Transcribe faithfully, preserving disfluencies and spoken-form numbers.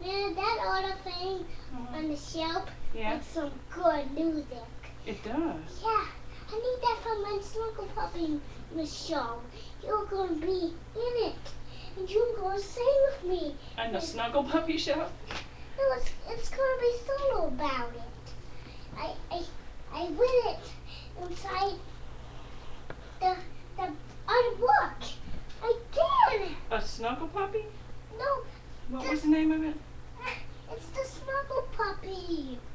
Man, that auto thing Uh-huh. on the shelf Yeah. makes some good music. It does. Yeah, I need that for my Snuggle Puppy in the show. You're gonna be in it, and you're gonna sing with me. And the Snuggle Puppy show? No, it's, it's gonna be solo about it. I I I win it inside the the other book. I did. A Snuggle Puppy? No, What the, was the name of it? it's the Snuggle Puppy.